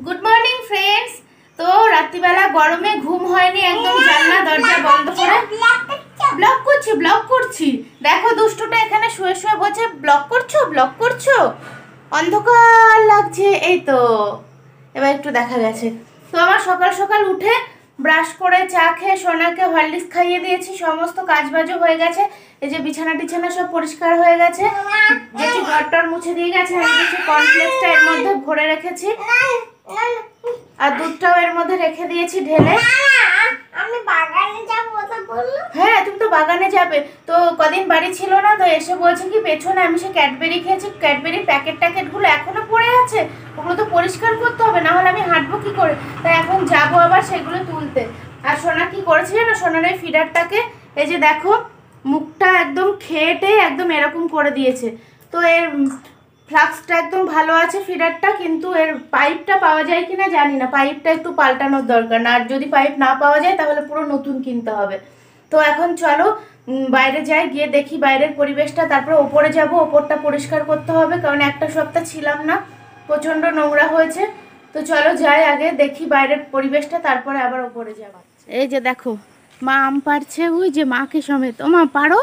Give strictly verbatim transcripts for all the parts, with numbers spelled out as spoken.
Good morning friends. তো রাত্রিবেলা গরমে ঘুম হয়নি, একদম জানলা দরজা বন্ধ করে ব্লগ করছি ব্লগ করছি দেখো দুষ্টুটা এখানে শুয়ে শুয়ে বলছে ব্লগ করছো ব্লগ করছো অন্ধকার লাগছে। এই তো এবার একটু দেখা গেছে। তো আমার সকাল সকাল উঠে ব্রাশ করে চা খেয়ে সোনাকে হরলিক্স খাইয়ে দিয়েছি, সমস্ত কাজবাজও হয়ে গেছে। এই যে বিছানা টিছানা সব পরিষ্কার হয়ে গেছে, যেটি ঘর টর মুছে দিয়ে গেছে। আমি কিছু কর্নফ্লেক্সটা এর মধ্যে ভরে রেখেছি আর দুধটাও এর মধ্যে রেখে দিয়েছি ঢেলে। আমি বাগানে যাবো তো বললো। হ্যাঁ তুমি তো বাগানে যাবে, তো কদিন বাড়ি ছিল না, তো এসে বলছে কি পেছনে আমি সে ক্যাডবেরি খেয়েছি, ক্যাডবেরির প্যাকেট ট্যাকেটগুলো এখনো পড়ে আছে, ওগুলো তো পরিষ্কার করতে হবে, না হলে আমি হাঁটবো কি করে। তাই এখন যাবো আবার সেগুলো তুলতে। আর সোনা কি করেছে জানো, সোনার এই ফিডারটাকে এই যে দেখো মুখটা একদম খেটে একদম এরকম করে দিয়েছে। তো এর ফ্লাক্সটা একদম ভালো আছে ফিডারটা, কিন্তু এর পাইপটা পাওয়া যায় কিনা জানি না, পাইপটা একটু পাল্টানোর দরকার। না আর যদি পাইপ না পাওয়া যায় তাহলে পুরো নতুন কিনতে হবে। তো এখন চলো বাইরে যাই, গিয়ে দেখি বাইরের পরিবেশটা, তারপরে ওপরে যাব, ওপরটা পরিষ্কার করতে হবে কারণ একটা সপ্তাহ ছিলাম না, প্রচণ্ড নোংরা হয়েছে। তো চলো যাই, আগে দেখি বাইরের পরিবেশটা, তারপরে আবার ওপরে যাব। এই যে দেখো মা আম পাড়ছে, ওই যে মাকে সমেত। ও মা পারো?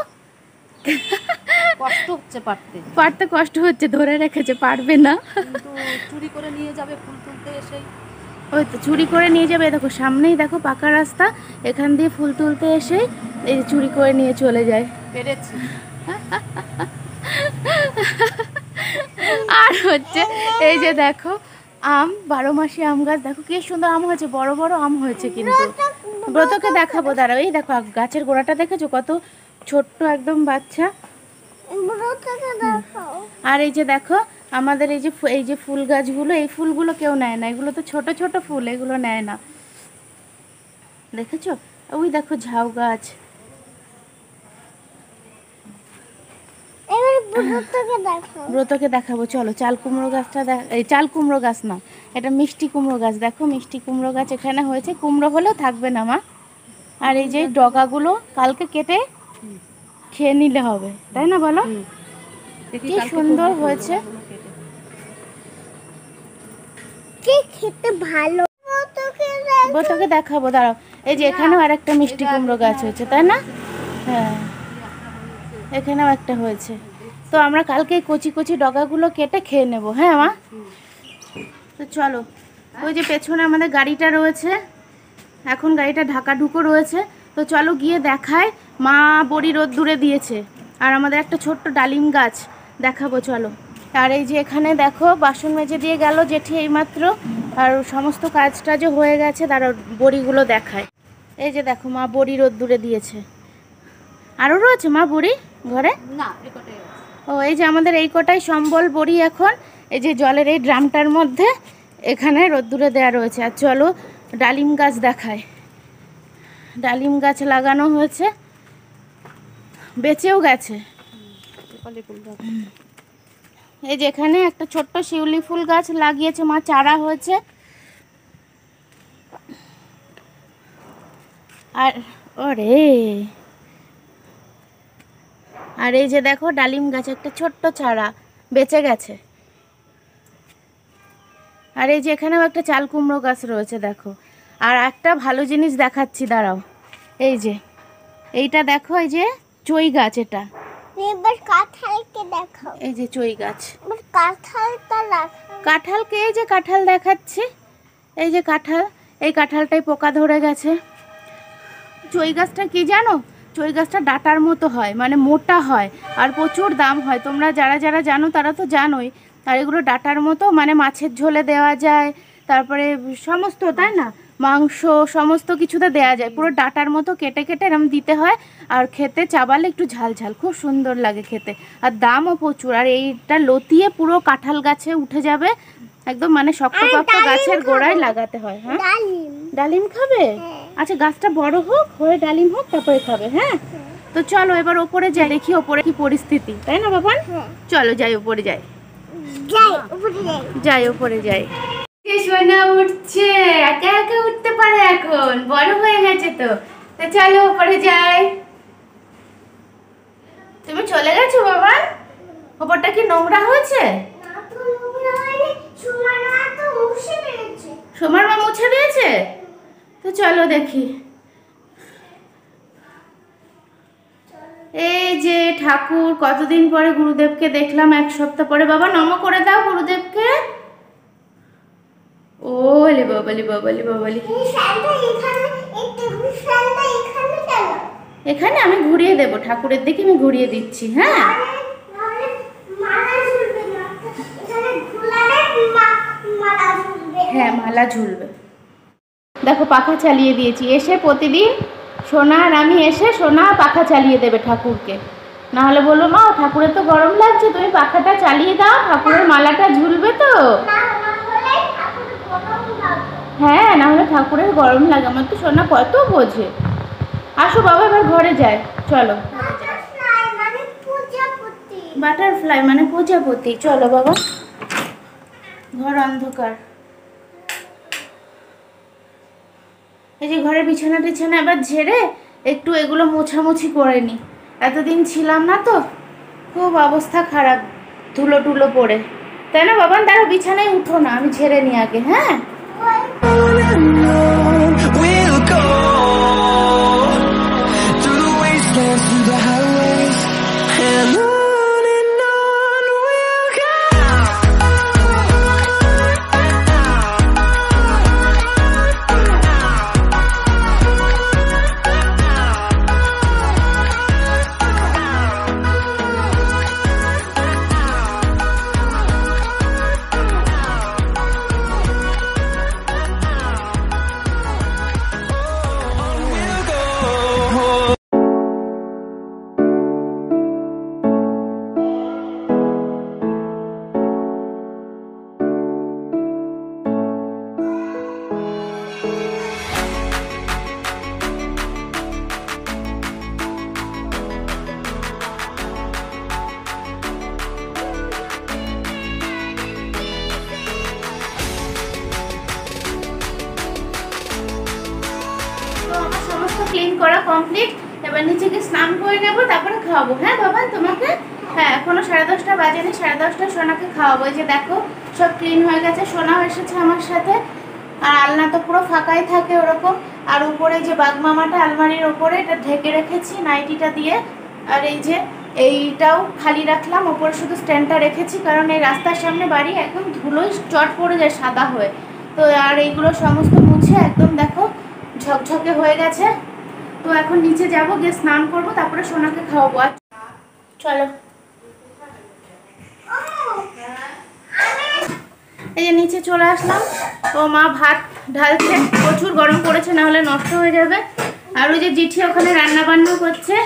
কষ্ট হচ্ছে পারতে পারতে কষ্ট হচ্ছে, ধরে রেখেছে পারবে না, কিন্তু চুরি করে নিয়ে যাবে ফুল তুলতে এসেই। ওই তো চুরি করে নিয়ে যাবে। দেখো সামনেই দেখো পাকা রাস্তা, এখান দিয়ে ফুল তুলতে এসেই এই চুরি করে নিয়ে চলে যায়। পেরেছি। আর হচ্ছে এই যে দেখো আম, বারো মাসি আম গাছ, দেখো কি সুন্দর আম হয়েছে, বড় বড় আম হয়েছে। কিন্তু ব্রতকে দেখাবো দাঁড়াও। এই দেখো গাছের গোড়াটা দেখেছো কত ছোট্ট একদম বাচ্চা। আর এই যে দেখো আমাদের এই যে এই যে ফুল গাছগুলো, এই ফুলগুলো কেউ নেয় না, এগুলো তো ছোট ছোট ফুল, এগুলো নেয় না, দেখেছো? ওই দেখো ঝাউ গাছ। ব্রতকে দেখাবো চলো। চাল কুমড়ো গাছটা এই চাল কুমড়ো গাছ না, এটা মিষ্টি কুমড়ো গাছ। দেখো মিষ্টি কুমড়ো গাছ এখানে হয়েছে, কুমড়ো হলেও থাকবে না মা। আর এই যে ডগাগুলো কালকে কেটে খেয়ে নিলে হবে, তাই না বলো? কি সুন্দর হয়েছে, কি খেতে ভালো। ব্রতকে দেখাবো দাঁড়াও। এই যে এখানেও আর একটা মিষ্টি কুমড়ো গাছ হয়েছে, তাই না? হ্যাঁ এখানেও একটা হয়েছে। তো আমরা কালকে কচি কচি ডগাগুলো কেটে খেয়ে নেব। হ্যাঁ মা, তো চলো। ওই যে পেছনে আমাদের গাড়িটা রয়েছে, এখন গাড়িটা ঢাকা ঢুকো রয়েছে। তো চলো গিয়ে দেখায়। মা বড়ি রোদ দূরে দিয়েছে, আর আমাদের একটা ছোট্ট ডালিম গাছ দেখাবো চলো। আর এই যে এখানে দেখো বাসন মেজে দিয়ে গেল জেঠি এইমাত্র, আর সমস্ত কাজ টাজও হয়ে গেছে। তারা বড়িগুলো দেখায়। এই যে দেখো মা বড়ি রোদ দূরে দিয়েছে। আরও রয়েছে মা বড়ি ঘরে? না, ও এই যে আমাদের এই কটাই সম্বল বড়ি এখন এই যে জলের এই ড্রামটার মধ্যে এখানে রোদ্দুরে দেওয়া রয়েছে। আর চলো ডালিম গাছ দেখায়। ডালিম গাছ লাগানো হয়েছে, বেঁচেও গেছে। এই যে এখানে একটা ছোট্ট শিউলি ফুল গাছ লাগিয়েছে মা, চারা হয়েছে। আর ওরে, আর এই যে দেখো ডালিম গাছ একটা ছোট্ট চারা বেঁচে গেছে। আর এই যে এখানেও একটা চাল কুমড়ো গাছ রয়েছে দেখো। আর একটা ভালো জিনিস দেখাচ্ছি দাঁড়াও। এই যে এইটা দেখো, এই যে চই গাছ, এটা এবার কাঁঠালকে দেখো। এই যে চই গাছ, এবার কাঁঠালটা দেখো। কাঁঠালকে এই যে কাঁঠাল দেখাচ্ছি, এই যে কাঁঠাল, এই কাঁঠালটাই পোকা ধরে গেছে। চই গাছটা কি জানো, চই গাছটা ডাটার মতো হয়, মানে মোটা হয় আর প্রচুর দাম হয়। তোমরা যারা যারা জানো তারা তো জানোই। আর এগুলো ডাটার মতো, মানে মাছের ঝোলে দেওয়া যায়, তারপরে সমস্ত, তাই না, মাংস সমস্ত কিছুতে দেওয়া যায়। পুরো ডাটার মতো কেটে কেটে এরকম দিতে হয়, আর খেতে চাবালে একটু ঝাল ঝাল, খুব সুন্দর লাগে খেতে, আর দামও প্রচুর। আর এইটা লতিয়ে পুরো কাঁঠাল গাছে উঠে যাবে একদম, মানে শক্তপোক্ত গাছের গোড়ায় লাগাতে হয়। হ্যাঁ ডালিম খাবে? আচ্ছা গাছটা বড় হোক, হয়ে ডালিম হোক, তারপরে খাবে। হ্যাঁ তো চলো এবার ওপরে যাই, দেখি ওপরে কি পরিস্থিতি, তাই না বাবা? চলো যাই ওপরে যাই, যাই ওপরে যাই। সোনা উঠছে, একা একা উঠতে পারে, এখন বড় হয়ে গেছে তো। তো চলো ওপরে যাই। তুমি চলে গেছো বাবা? ওপরটা কি নোংরা হয়েছে? না তো নোংরা হয়নি, সুমানা তো মুছে নিয়েছে। সোমার মা মুছে দিয়েছে? তো চলো দেখি। এই যে ঠাকুর, কতদিন পরে গুরুদেবকে দেখলাম, এক সপ্তাহ পরে। বাবা নম করে দাও গুরুদেবকে। ওলে বাবালি বাবালি বাবালি, এখানে আমি ঘুরিয়ে দেব, ঠাকুরের দিকে আমি ঘুরিয়ে দিচ্ছি। হ্যাঁ হ্যাঁ মালা ঝুলবে। দেখো পাখা চালিয়ে দিয়েছি। এসে প্রতিদিন সোনা আর আমি এসে সোনা পাখা চালিয়ে দেবে ঠাকুরকে। না হলে বলবো মা ঠাকুরের তো গরম লাগছে, তুমি পাখাটা চালিয়ে দাও, ঠাকুরের মালাটা ঝুলবে তো। হ্যাঁ না হলে ঠাকুরের গরম লাগে। আমার তো সোনা কত বোঝে। আসো বাবা এবার ঘরে যায়, চলো। বাটারফ্লাই মানে প্রজাপতি। চলো বাবা, ঘর অন্ধকার। এই যে ঘরের বিছানা টিছানা এবার ঝেড়ে একটু এগুলো মোছামুছি করে নি। এতদিন ছিলাম না তো, খুব অবস্থা খারাপ, ধুলো টুলো পড়ে। তাই না বাবা? দাঁড়া, বিছানায় উঠো না, আমি ঝেড়ে নি আগে। হ্যাঁ ক্লিন করা কমপ্লিট। এবার নিচে গিয়ে স্নান করে নেবো, তারপরে খাওয়াবো। হ্যাঁ বাবা তোমাকে? হ্যাঁ এখনো সাড়ে দশটা বাজেনি, সাড়ে দশটায় সোনাকে খাওয়াবো। এই যে দেখো সব ক্লিন হয়ে গেছে, সোনাও এসেছে আমার সাথে। আর আলনা তো পুরো ফাঁকাই থাকে ওরকম। আর উপরে যে বাগমামাটা আলমারির ওপরে এটা ঢেকে রেখেছি নাইটিটা দিয়ে। আর এই যে এইটাও খালি রাখলাম, ওপরে শুধু স্ট্যান্ডটা রেখেছি, কারণ এই রাস্তার সামনে বাড়ি, একদম ধুলোই চট পড়ে যায় সাদা হয়ে। তো আর এইগুলো সমস্ত মুছে একদম দেখো ঝকঝকে হয়ে গেছে। তো এখন নিচে যাব, গিয়ে স্নান করবো, তারপরে সোনাকে খাওয়াবো। আর চলো এই যে নিচে চলে আসলাম। ও মা ভাত ঢালছে, প্রচুর গরম পড়েছে, না হলে নষ্ট হয়ে যাবে। আর ওই যে জিঠি ওখানে রান্না বান্না করছে।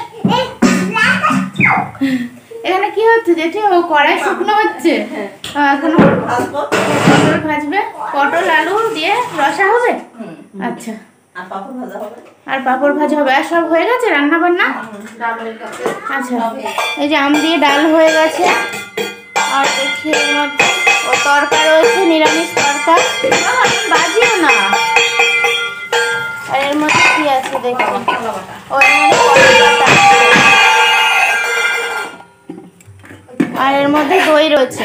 এখানে কি হচ্ছে জেঠি? ও কড়াই শুকনো হচ্ছে, এখন পটল ভাজবে, পটল আলু দিয়ে রসা হবে। আচ্ছা আর পাপড় ভাজা হবে। আর সব হয়ে গেছে রান্না বান্না? আচ্ছা এই যে আম দিয়ে ডাল হয়ে গেছে। আর দেখি এর মধ্যে ও তরকা রয়েছে, নিরামিষ তরকা, বাজিও না। আর এর মধ্যে কি আছে দেখি, ওর মধ্যে আর এর মধ্যে দই রয়েছে।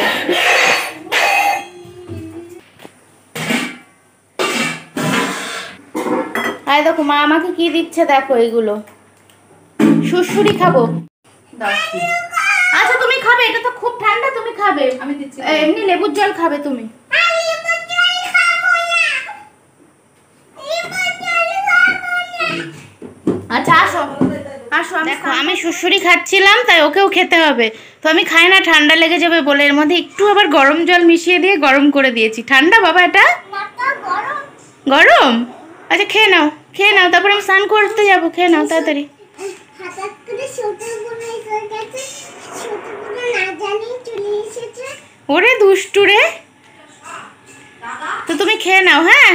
আর দেখো মা আমাকে কি দিচ্ছে, দেখো এগুলো সুড়সুড়ি খাবো। আচ্ছা তুমি খাবে, এটা তো খুব ঠান্ডা, তুমি খাবে। আমি দিচ্ছি, এমনি লেবুর জল খাবে তুমি। আচ্ছা আসো আসো। দেখো আমি সুড়সুড়ি খাচ্ছিলাম, তাই ওকেও খেতে হবে। তো আমি খাই না, ঠান্ডা লেগে যাবে বলে এর মধ্যে একটু আবার গরম জল মিশিয়ে দিয়ে গরম করে দিয়েছি। ঠান্ডা বাবা এটা? গরম? আচ্ছা খেয়ে নাও, খেয়ে নাও, তারপর আমি স্নান করতে যাবো। খেয়ে নাও তাড়াতাড়ি। ওরে দুষ্টু রে, তো তুমি খেয়ে নাও। হ্যাঁ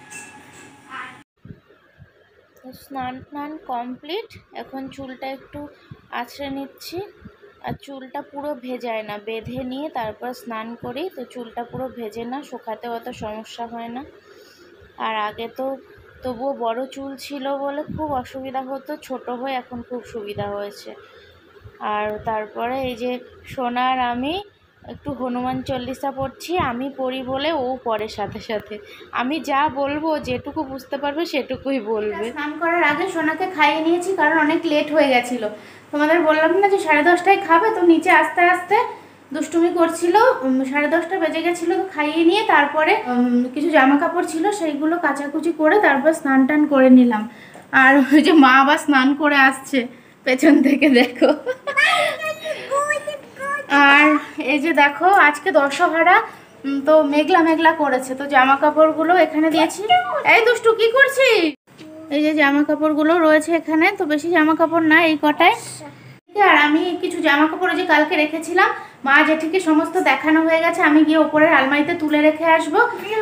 স্নান টান কমপ্লিট। এখন চুলটা একটু আঁচড়ে নিচ্ছি। আর চুলটা পুরো ভেজায় না, বেঁধে নিয়ে তারপর স্নান করি। তো চুলটা পুরো ভেজে না, শুকাতে অত সমস্যা হয় না। আর আগে তো তবুও বড় চুল ছিল বলে খুব অসুবিধা হতো, ছোট হয়ে এখন খুব সুবিধা হয়েছে। আর তারপরে এই যে সোনার আমি একটু হনুমান চল্লিশা পড়ছি, আমি পড়ি বলে ও পড়ে সাথে সাথে। আমি যা বলবো যেটুকু বুঝতে পারবে সেটুকুই বলবে। স্নান করার আগে সোনাকে খাইয়ে নিয়েছি কারণ অনেক লেট হয়ে গেছিলো। তোমাদের বললাম না যে সাড়ে দশটায় খাবে, তো নিচে আস্তে আস্তে দুষ্টুমি করছিল, সাড়ে দশটা বেজে গেছিলো। তো খাইয়ে নিয়ে তারপরে কিছু জামা কাপড় ছিল সেইগুলো কাচাকুচি করে তারপর স্নান টান করে নিলাম। আর ওই যে মা আবার স্নান করে আসছে পেছন থেকে, দেখো। আর এই যে দেখো আজকে দশহারা, তো মেঘলা মেঘলা করেছে, তো জামা কাপড়গুলো এখানে দিয়েছি। এই দুষ্টু কি করছিস? এই যে জামা কাপড়গুলো রয়েছে এখানে, তো বেশি জামা কাপড় না এই কটায়। আর আমি কিছু জামা কাপড় যে কালকে রেখেছিলাম, মা জেঠিকে সমস্ত দেখানো হয়ে গেছে, আমি গিয়ে ওপরের আলমারিতে তুলে রেখে আসবো।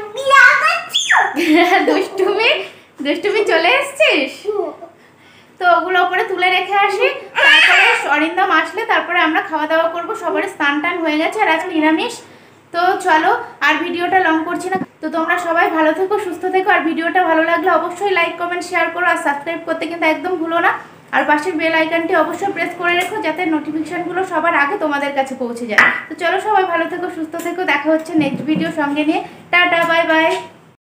দুষ্টুমি দুষ্টুমি চলে এসছিস? তো ওগুলো ওপরে তুলে রেখে আসি, তারপরে অরিন্দম আসলে তারপরে আমরা খাওয়া দাওয়া করবো। সবারই স্নান টান হয়ে গেছে আর আজকে নিরামিষ। তো চলো আর ভিডিওটা লং করছি না। তো তোমরা সবাই ভালো থেকো, সুস্থ থেকো। আর ভিডিওটা ভালো লাগলে অবশ্যই লাইক কমেন্ট শেয়ার করো আর সাবস্ক্রাইব করতে কিন্তু একদম ভুলো না। আর পাশের বেল আইকনটি অবশ্যই প্রেস করে রেখো যাতে নোটিফিকেশনগুলো সবার আগে তোমাদের কাছে পৌঁছে যায়। তো চলো সবাই ভালো থেকো, সুস্থ থেকো। দেখা হচ্ছে নেক্সট ভিডিও সঙ্গে নিয়ে। Tata, bye by.